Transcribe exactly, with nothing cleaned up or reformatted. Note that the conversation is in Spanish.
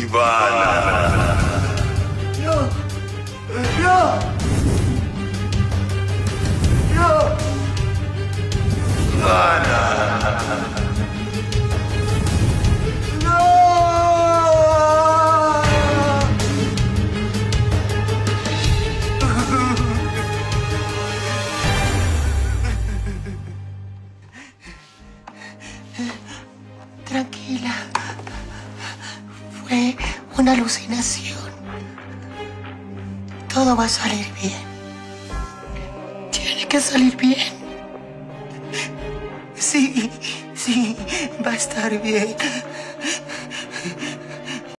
Ivana. No. No. No. Ivana. No. Tranquila. Fue una alucinación. Todo va a salir bien. Tiene que salir bien. Sí, sí, va a estar bien.